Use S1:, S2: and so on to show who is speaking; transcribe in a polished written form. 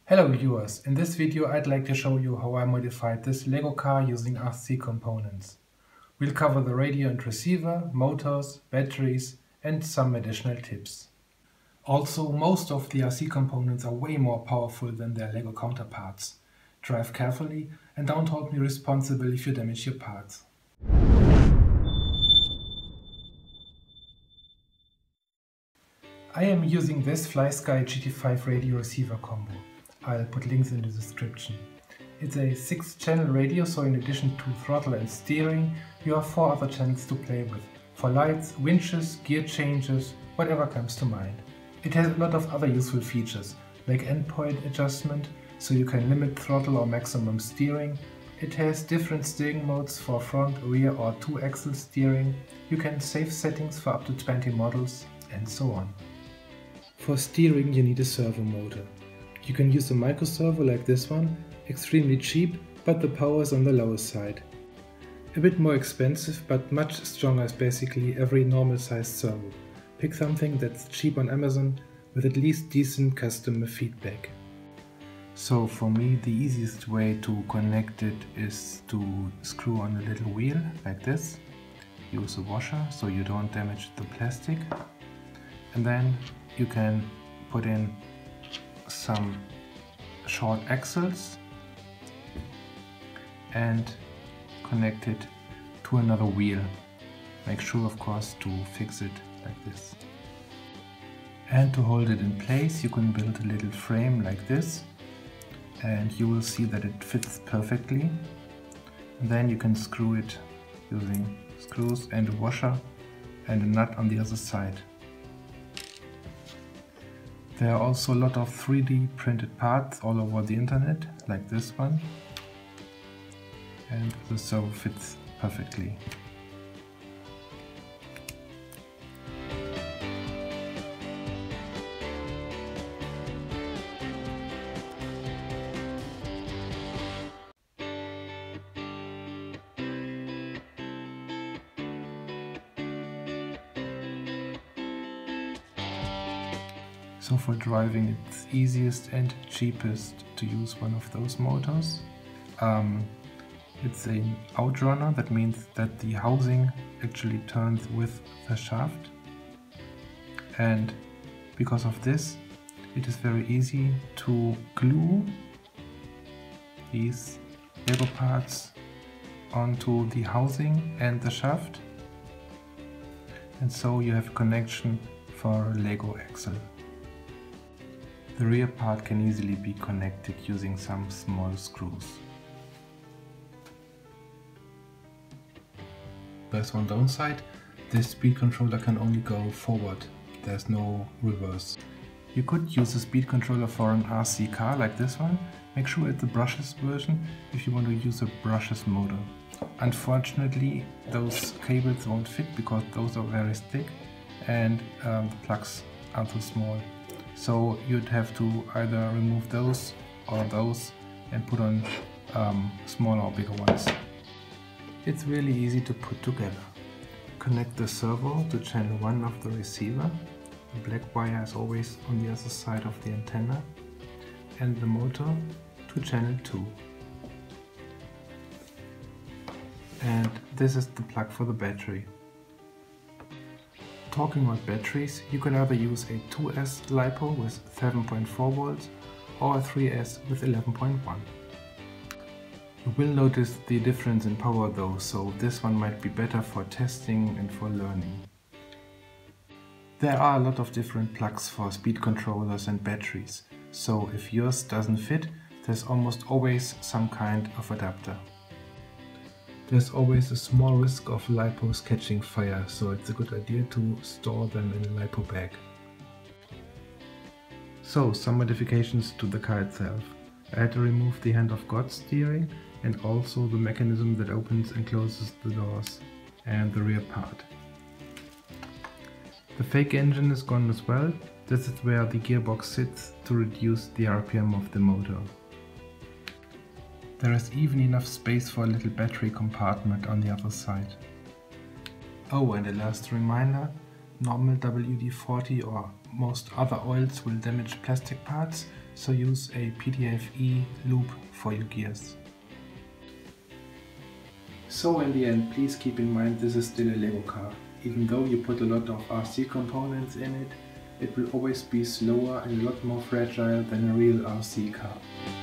S1: Hello viewers, in this video I'd like to show you how I modified this Lego car using RC components. We'll cover the radio and receiver, motors, batteries and some additional tips. Also, most of the RC components are way more powerful than their Lego counterparts. Drive carefully and don't hold me responsible if you damage your parts. I am using this FlySky GT5 radio receiver combo. I'll put links in the description. It's a 6-channel radio, so in addition to throttle and steering, you have 4 other channels to play with, for lights, winches, gear changes, whatever comes to mind. It has a lot of other useful features, like endpoint adjustment, so you can limit throttle or maximum steering. It has different steering modes for front, rear or 2-axle steering. You can save settings for up to 20 models, and so on. For steering you need a servo motor. You can use a micro servo like this one, extremely cheap, but the power is on the lower side. A bit more expensive, but much stronger as basically every normal sized servo. Pick something that's cheap on Amazon with at least decent customer feedback. So for me the easiest way to connect it is to screw on a little wheel like this. Use a washer so you don't damage the plastic. And then you can put in some short axles and connect it to another wheel. Make sure of course to fix it like this. And to hold it in place you can build a little frame like this and you will see that it fits perfectly. And then you can screw it using screws and a washer and a nut on the other side. There are also a lot of 3D printed parts all over the internet, like this one, and the servo fits perfectly. So for driving it's easiest and cheapest to use one of those motors. It's an outrunner, that means that the housing actually turns with the shaft. And because of this, it is very easy to glue these Lego parts onto the housing and the shaft. And so you have a connection for a Lego axle. The rear part can easily be connected using some small screws. There's one downside, this speed controller can only go forward, there's no reverse. You could use a speed controller for an RC car like this one. Make sure it's a brushless version if you want to use a brushless motor. Unfortunately those cables won't fit because those are very thick and the plugs are too small. So you'd have to either remove those or those and put on smaller or bigger ones. It's really easy to put together. Connect the servo to channel 1 of the receiver. The black wire is always on the other side of the antenna. And the motor to channel 2. And this is the plug for the battery. Talking about batteries, you can either use a 2S LiPo with 7.4 volts or a 3S with 11.1. You will notice the difference in power though, so this one might be better for testing and for learning. There are a lot of different plugs for speed controllers and batteries, so if yours doesn't fit, there's almost always some kind of adapter. There's always a small risk of LiPos catching fire, so it's a good idea to store them in a LiPo bag. So, some modifications to the car itself. I had to remove the hand of God steering and also the mechanism that opens and closes the doors and the rear part. The fake engine is gone as well. This is where the gearbox sits to reduce the RPM of the motor. There is even enough space for a little battery compartment on the other side. Oh, and a last reminder, normal WD-40 or most other oils will damage plastic parts, so use a PDFE loop for your gears. So in the end, please keep in mind this is still a Lego car. Even though you put a lot of RC components in it, it will always be slower and a lot more fragile than a real RC car.